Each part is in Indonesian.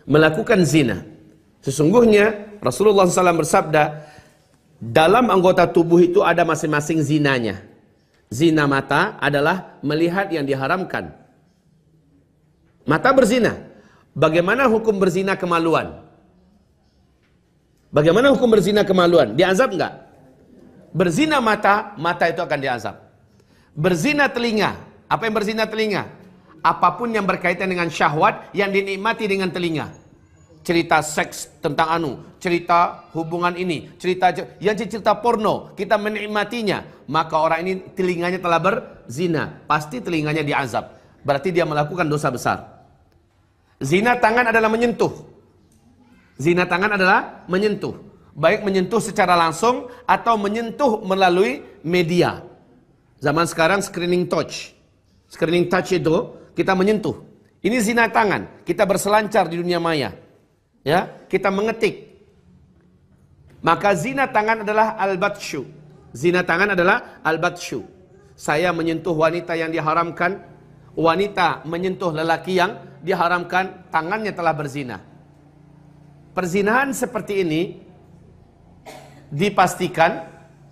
melakukan zina. Sesungguhnya Rasulullah SAW bersabda, dalam anggota tubuh itu ada masing-masing zinanya. Zina mata adalah melihat yang diharamkan. Mata berzina. Bagaimana hukum berzina kemaluan? Bagaimana hukum berzina kemaluan? Diazab enggak? Berzina mata, mata itu akan diazab. Berzina telinga. Apa yang berzina telinga? Apapun yang berkaitan dengan syahwat yang dinikmati dengan telinga. Cerita seks tentang cerita hubungan ini, cerita porno, kita menikmatinya, maka orang ini telinganya telah berzina, pasti telinganya diazab. Berarti dia melakukan dosa besar. Zina tangan adalah menyentuh. Zina tangan adalah menyentuh, baik menyentuh secara langsung atau menyentuh melalui media. Zaman sekarang screening touch itu kita menyentuh. Ini zina tangan, kita berselancar di dunia maya. Ya, kita mengetik. Maka zina tangan adalah al-batsyu. Zina tangan adalah al-batsyu. Saya menyentuh wanita yang diharamkan, wanita menyentuh lelaki yang diharamkan, tangannya telah berzina. Perzinahan seperti ini dipastikan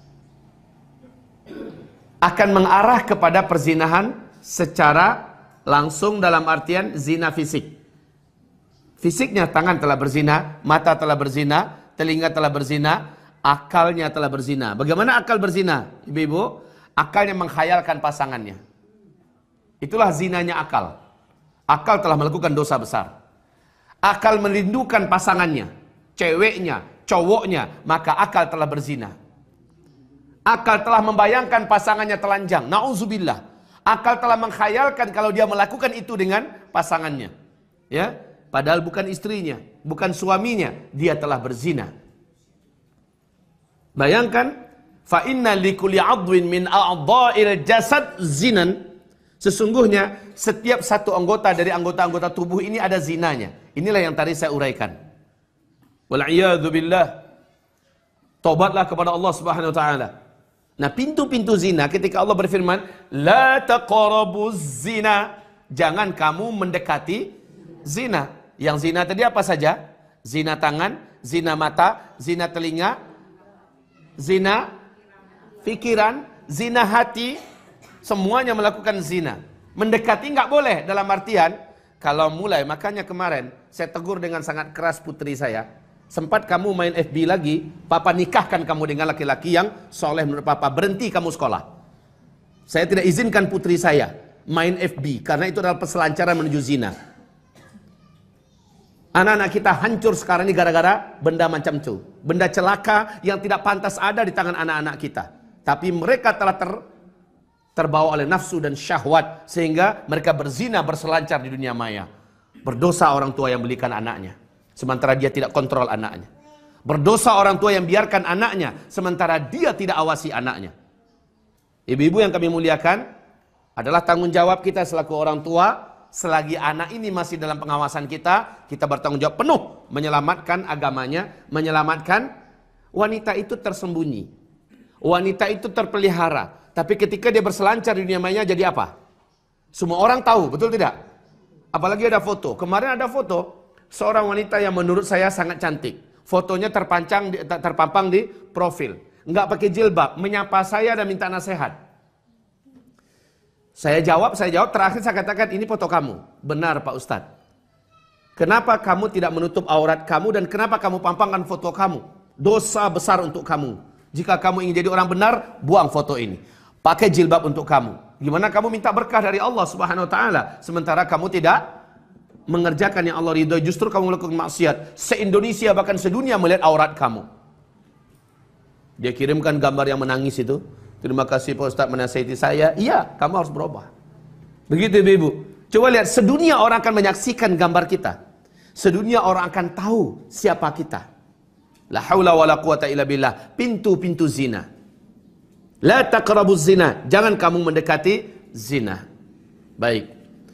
akan mengarah kepada perzinahan secara langsung dalam artian zina fisik. Fisiknya tangan telah berzina, mata telah berzina, telinga telah berzina, akalnya telah berzina. Bagaimana akal berzina? Ibu-ibu, akalnya menghayalkan pasangannya. Itulah zinanya akal. Akal telah melakukan dosa besar. Akal merindukan pasangannya, ceweknya, cowoknya, maka akal telah berzina. Akal telah membayangkan pasangannya telanjang, na'udzubillah. Akal telah menghayalkan kalau dia melakukan itu dengan pasangannya. Ya, padahal bukan istrinya, bukan suaminya, dia telah berzina. Bayangkan, fa inna likulli 'adwin min a'dha'il jasad zinan. Sesungguhnya setiap satu anggota dari anggota-anggota tubuh ini ada zinanya. Inilah yang tadi saya uraikan. Wal a'yadzu billah. Taubatlah kepada Allah Subhanahu wa taala. Nah, pintu-pintu zina ketika Allah berfirman, la taqrabuz zina, jangan kamu mendekati zina. Yang zina tadi apa saja? Zina tangan, zina mata, zina telinga, zina pikiran, zina hati, semuanya melakukan zina. Mendekati nggak boleh dalam artian kalau mulai, makanya kemarin saya tegur dengan sangat keras putri saya. Sempat kamu main FB lagi, papa nikahkan kamu dengan laki-laki yang soleh menurut papa, berhenti kamu sekolah. Saya tidak izinkan putri saya main FB karena itu adalah peselancaran menuju zina. Anak-anak kita hancur sekarang ini gara-gara benda macam itu. Benda celaka yang tidak pantas ada di tangan anak-anak kita. Tapi mereka telah terbawa oleh nafsu dan syahwat. Sehingga mereka berzina, berselancar di dunia maya. Berdosa orang tua yang belikan anaknya. Sementara dia tidak kontrol anaknya. Berdosa orang tua yang biarkan anaknya. Sementara dia tidak awasi anaknya. Ibu-ibu yang kami muliakan, adalah tanggung jawab kita selaku orang tua. Selagi anak ini masih dalam pengawasan kita, kita bertanggung jawab penuh menyelamatkan agamanya, menyelamatkan. Wanita itu tersembunyi, wanita itu terpelihara, tapi ketika dia berselancar di dunia maya jadi apa? Semua orang tahu, betul tidak? Apalagi ada foto. Kemarin ada foto seorang wanita yang menurut saya sangat cantik. Fotonya terpampang di profil, nggak pakai jilbab, menyapa saya dan minta nasihat. Saya jawab, terakhir saya katakan, ini foto kamu. Benar Pak Ustadz. Kenapa kamu tidak menutup aurat kamu dan kenapa kamu pampangkan foto kamu? Dosa besar untuk kamu. Jika kamu ingin jadi orang benar, buang foto ini. Pakai jilbab untuk kamu. Gimana kamu minta berkah dari Allah Subhanahu wa taala sementara kamu tidak mengerjakan yang Allah ridhoi, justru kamu melakukan maksiat. Se-Indonesia bahkan sedunia melihat aurat kamu. Dia kirimkan gambar yang menangis itu. Terima kasih Pak Ustadz menasihati saya. Iya, kamu harus berubah. Begitu Ibu. Coba lihat, sedunia orang akan menyaksikan gambar kita. Sedunia orang akan tahu siapa kita. La haula wala quwata illa billah. Pintu-pintu zina. La taqrabuz zina. Jangan kamu mendekati zina. Baik.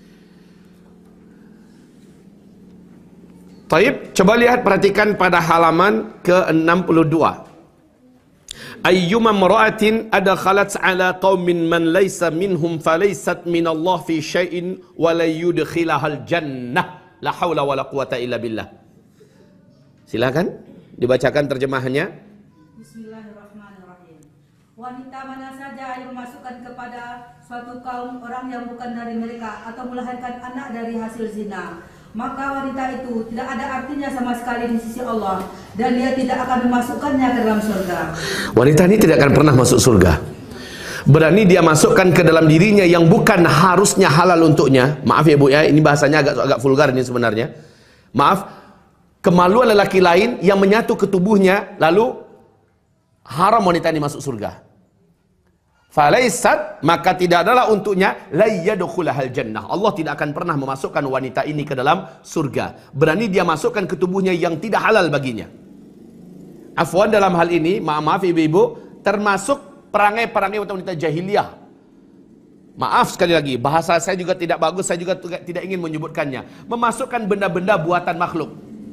Taib, coba lihat, perhatikan pada halaman ke-62. Ayyuma mar'atin adkhalat ala qaumin man laysa minhum falaysat min Allah fi syai'in wa la yudkhilahal jannah. La haula wala quwata illa billah. Silakan dibacakan terjemahannya. Bismillahirrahmanirrahim. Wanita mana saja yang memasukkan kepada suatu kaum orang yang bukan dari mereka atau melahirkan anak dari hasil zina, maka wanita itu tidak ada artinya sama sekali di sisi Allah, dan dia tidak akan memasukkannya ke dalam surga. Wanita ini tidak akan pernah masuk surga. Berani dia masukkan ke dalam dirinya yang bukan harusnya halal untuknya. Maaf ya Bu ya, ini bahasanya agak vulgar ini sebenarnya. Maaf, kemaluan lelaki lain yang menyatu ke tubuhnya, lalu haram wanita ini masuk surga. Falaisat, maka tidak adalah untuknya la yadkhulahal jannah. Allah tidak akan pernah memasukkan wanita ini ke dalam surga. Berani dia masukkan ke tubuhnya yang tidak halal baginya. Afwan, dalam hal ini, maaf ibu-ibu, termasuk perangai-perangai wanita jahiliyah. Maaf sekali lagi, bahasa saya juga tidak bagus, saya juga tidak ingin menyebutkannya. Memasukkan benda-benda buatan makhluk.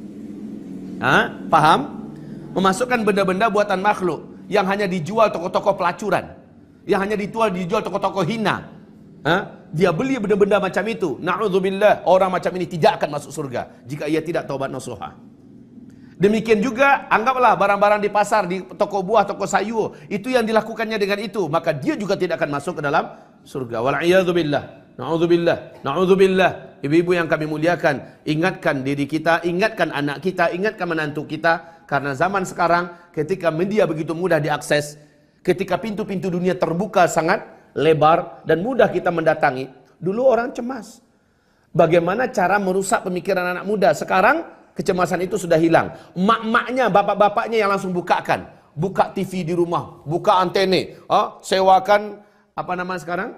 Paham? Memasukkan benda-benda buatan makhluk yang hanya dijual toko-toko pelacuran, yang hanya dijual toko-toko hina. Dia beli benda-benda macam itu. Na'udzubillah, orang macam ini tidak akan masuk surga jika ia tidak taubat nasuha. Demikian juga, anggaplah barang-barang di pasar, di toko buah, toko sayur, itu yang dilakukannya dengan itu, maka dia juga tidak akan masuk ke dalam surga. Wal'iyadzubillah, na'udzubillah, na'udzubillah. Ibu-ibu yang kami muliakan, ingatkan diri kita, ingatkan anak kita, ingatkan menantu kita, karena zaman sekarang ketika media begitu mudah diakses, ketika pintu-pintu dunia terbuka sangat lebar dan mudah kita mendatangi. Dulu orang cemas, bagaimana cara merusak pemikiran anak muda. Sekarang kecemasan itu sudah hilang. Mak-maknya, bapak-bapaknya yang langsung bukakan. Buka TV di rumah, buka antene, sewakan, apa nama sekarang?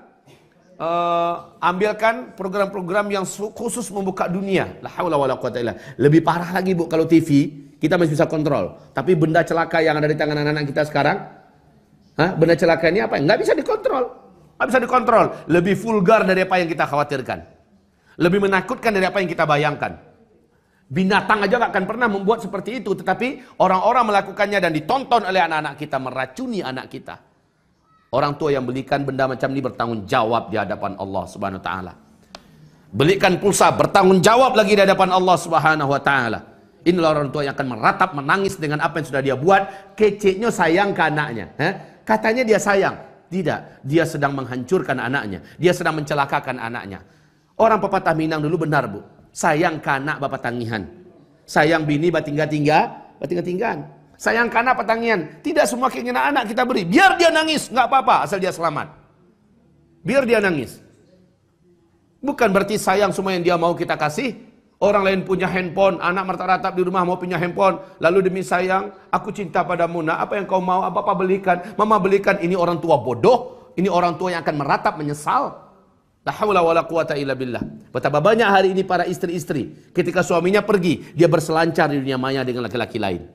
Ambilkan program-program yang khusus membuka dunia. La haula wala quwata illa. Lebih parah lagi Bu, kalau TV kita masih bisa kontrol. Tapi benda celaka yang ada di tangan anak-anak kita sekarang, benda celaka ini apa? Nggak bisa dikontrol. Nggak bisa dikontrol. Lebih vulgar dari apa yang kita khawatirkan. Lebih menakutkan dari apa yang kita bayangkan. Binatang aja gak akan pernah membuat seperti itu, tetapi orang-orang melakukannya dan ditonton oleh anak-anak kita, meracuni anak kita. Orang tua yang belikan benda macam ini bertanggung jawab di hadapan Allah Subhanahu wa taala. Belikan pulsa, bertanggung jawab lagi di hadapan Allah Subhanahu wa taala. Inilah orang tua yang akan meratap, menangis dengan apa yang sudah dia buat. Keceknya sayang ke anaknya. Katanya dia sayang. Tidak, dia sedang menghancurkan anaknya. Dia sedang mencelakakan anaknya. Orang pepatah Minang dulu benar Bu. Sayang kanak bapak tangihan, sayang bini batingga-tinggan. Sayang kanak patangihan. Tidak semua keinginan anak kita beri. Biar dia nangis, nggak apa-apa asal dia selamat. Biar dia nangis. Bukan berarti sayang semua yang dia mau kita kasih. Orang lain punya handphone, anak merata-rata di rumah mau punya handphone, lalu demi sayang, aku cinta padamu, nah apa yang kau mau, apa belikan, mama belikan. Ini orang tua bodoh, ini orang tua yang akan meratap menyesal. La haula wala quwata illa billah. Betapa banyak hari ini para istri-istri ketika suaminya pergi, dia berselancar di dunia maya dengan laki-laki lain.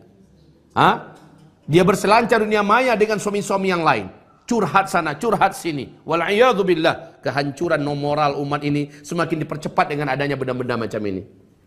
Dia berselancar di dunia maya dengan suami-suami yang lain. Curhat sana, curhat sini. Wal iyadu billah. Kehancuran moral umat ini semakin dipercepat dengan adanya benda-benda macam ini.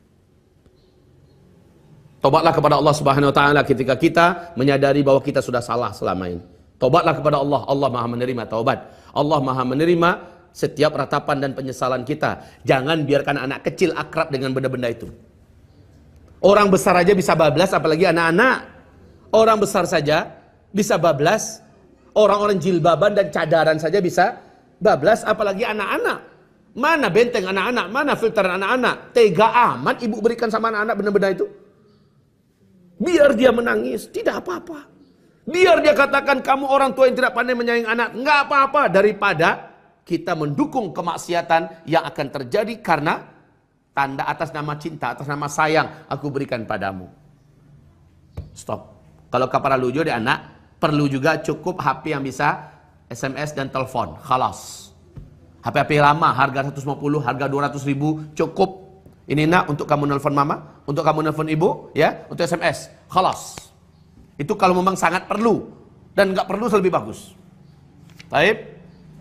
Tobatlah kepada Allah Subhanahu wa taala ketika kita menyadari bahwa kita sudah salah selama ini. Tobatlah kepada Allah. Allah Maha menerima taubat. Allah Maha menerima setiap ratapan dan penyesalan kita. Jangan biarkan anak kecil akrab dengan benda-benda itu. Orang besar aja bisa bablas, apalagi anak-anak. Orang besar saja bisa bablas. Orang-orang jilbaban dan cadaran saja bisa bablas, apalagi anak-anak. Mana benteng anak-anak? Mana filter anak-anak? Tega amat ibu berikan sama anak-anak benda-benda itu. Biar dia menangis, tidak apa-apa. Biar dia katakan kamu orang tua yang tidak pandai menyayangi anak, nggak apa-apa, daripada kita mendukung kemaksiatan yang akan terjadi karena tanda atas nama cinta, atas nama sayang aku berikan padamu. Stop. Kalau kapara lujo di anak, perlu juga cukup HP yang bisa SMS dan telepon. Khalas. HP-HP lama harga 150, harga 200 ribu cukup. Ini nak untuk kamu nelfon mama, untuk kamu nelfon ibu, ya, untuk SMS. Khalas. Itu kalau memang sangat perlu dan nggak perlu lebih bagus. Baik.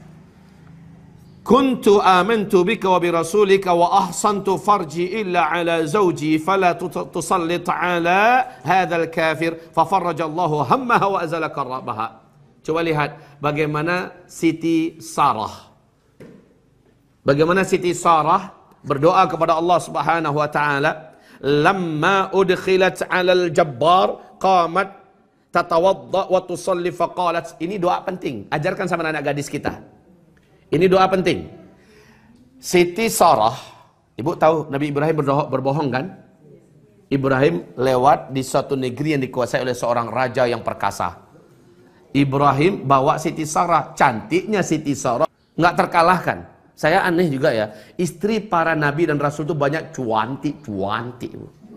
Kuntu amantu bika wa bi rasulika wa ahsantu farji illa ala zawji fala tusallit ala hadzal kafir fa farrajallahu hammaha wa azala karbaha. Coba lihat bagaimana Siti Sarah. Bagaimana Siti Sarah berdoa kepada Allah Subhanahu wa taala, lamma udkhilat 'alal jabbar qamat tatawadda wa tusalli faqalat. Ini doa penting, ajarkan sama anak gadis kita. Ini doa penting. Siti Sarah, ibu tahu Nabi Ibrahim berbohong kan? Ibrahim lewat di suatu negeri yang dikuasai oleh seorang raja yang perkasa. Ibrahim bawa Siti Sarah, cantiknya Siti Sarah nggak terkalahkan. Saya aneh juga ya, istri para nabi dan rasul itu banyak cuantik.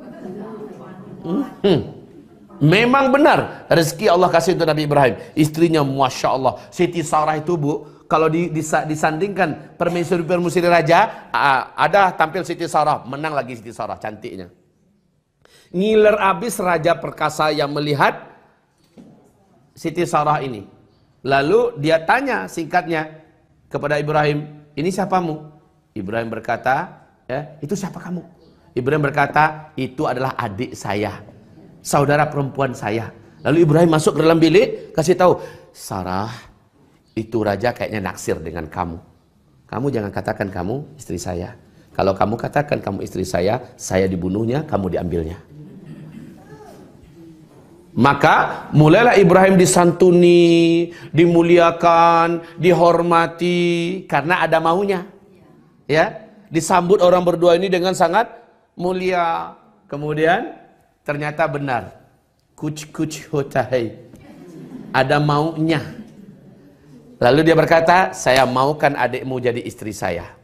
Memang benar rezeki Allah kasih untuk Nabi Ibrahim. Istrinya Masya Allah. Siti Sarah itu bu, kalau disandingkan permaisuri raja, ada tampil Siti Sarah, menang lagi Siti Sarah cantiknya. Ngiler abis raja perkasa yang melihat Siti Sarah ini. Lalu dia tanya singkatnya kepada Ibrahim, ini siapamu? Ibrahim berkata, ya, itu siapa kamu? Ibrahim berkata, itu adalah adik saya, saudara perempuan saya. Lalu Ibrahim masuk ke dalam bilik, kasih tahu, Sarah, itu raja kayaknya naksir dengan kamu. Kamu jangan katakan kamu istri saya. Kalau kamu katakan kamu istri saya dibunuhnya, kamu diambilnya. Maka mulailah Ibrahim disantuni, dimuliakan, dihormati karena ada maunya. Ya, disambut orang berdua ini dengan sangat mulia. Kemudian ternyata benar. Kuch hota hai. Ada maunya. Lalu dia berkata, saya maukan adikmu jadi istri saya.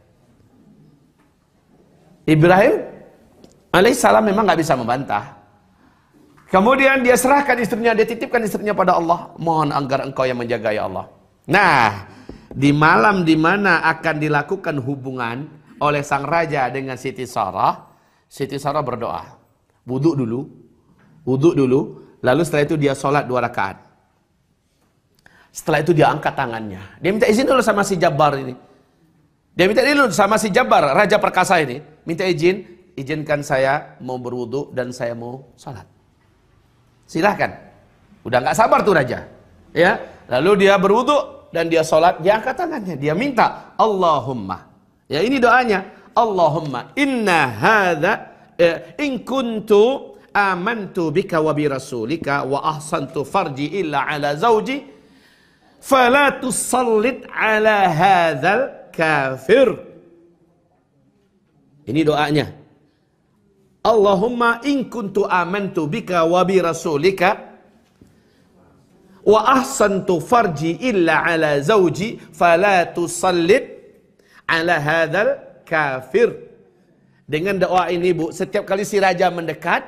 Ibrahim alaihissalam memang nggak bisa membantah. Kemudian dia serahkan istrinya, dia titipkan istrinya pada Allah. Mohon agar engkau yang menjaga ya Allah. Nah, di malam di mana akan dilakukan hubungan oleh sang raja dengan Siti Sarah berdoa. Wudhu dulu, lalu setelah itu dia sholat 2 rakaat. Setelah itu dia angkat tangannya. Dia minta izin dulu sama si Jabbar ini. Dia minta izin dulu sama si Jabbar, raja perkasa ini. Minta izinkan saya mau berwudhu dan saya mau sholat. Silahkan. Udah nggak sabar tuh raja. Ya, lalu dia berwudu dan dia sholat, dia angkat tangannya, dia minta Allahumma. Ya, ini doanya. Allahumma inna hadza in kuntu amantu bika wa bi rasulika wa ahsantu farji illa ala zawji fala tusallit ala hadzal kafir. Ini doanya. Allahumma in kuntu amantu bika wa bi rasulika wa ahsantu farji illa ala zawji fala tusallit ala hadzal kafir. Dengan doa ini Bu, setiap kali si raja mendekat,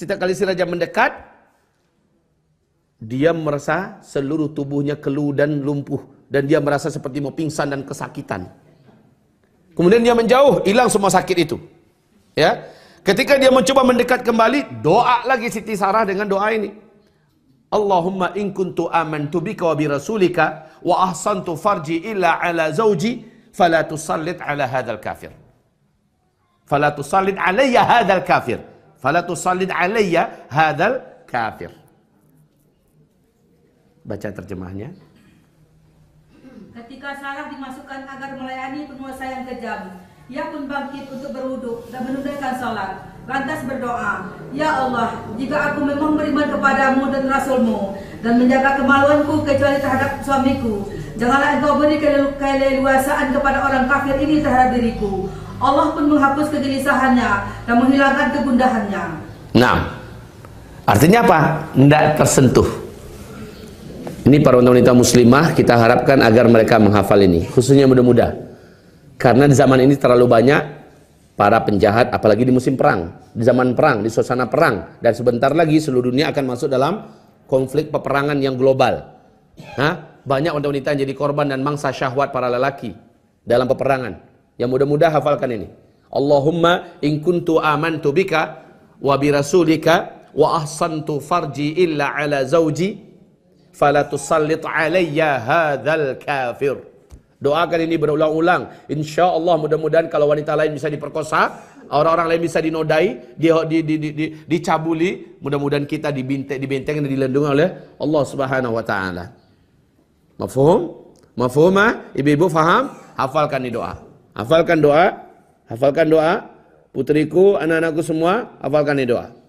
dia merasa seluruh tubuhnya keluh dan lumpuh dan dia merasa seperti mau pingsan dan kesakitan. Kemudian dia menjauh, hilang semua sakit itu. Ya. Ketika dia mencoba mendekat kembali, doa lagi Siti Sarah dengan doa ini. Allahumma in kuntu amantu bika wa bi rasulika wa ahsantu farji illa ala zawji fala tusallit ala hadzal kafir. Fala tusallit alayya hadzal kafir. Fala tusallit alayya hadzal kafir. Baca terjemahnya. Ketika Sarah dimasukkan agar melayani penguasa yang kejam, ia pun bangkit untuk berwudu dan menunaikan salat. Lantas berdoa, Ya Allah, jika aku memang beriman kepadamu dan Rasulmu dan menjaga kemaluanku kecuali terhadap suamiku, janganlah engkau beri keleluasaan kepada orang kafir ini terhadap diriku. Allah pun menghapus kegelisahannya dan menghilangkan kegundahannya. Nah, artinya apa? Tidak tersentuh. Ini para wanita muslimah, kita harapkan agar mereka menghafal ini, khususnya muda-muda. Karena di zaman ini terlalu banyak para penjahat, apalagi di musim perang, di zaman perang, di suasana perang, dan sebentar lagi seluruh dunia akan masuk dalam konflik peperangan yang global. Banyak wanita-wanita yang jadi korban dan mangsa syahwat para lelaki dalam peperangan. Yang mudah-mudah hafalkan ini. Allahumma in kuntu amantu bika wa bi rasulika wa ahsantu farji illa ala zawji fala tusallit alayya hadzal kafir. Doakan ini berulang-ulang. Insya Allah mudah-mudahan kalau wanita lain bisa diperkosa, orang-orang lain bisa dinodai, dicabuli, mudah-mudahan kita dibenteng dan dilindungi oleh Allah Subhanahu wa taala. Mafhum? Mafhumah? Ibu-ibu faham? Hafalkan ini doa. Hafalkan doa Hafalkan doa. Putriku, anak-anakku semua, hafalkan ini doa.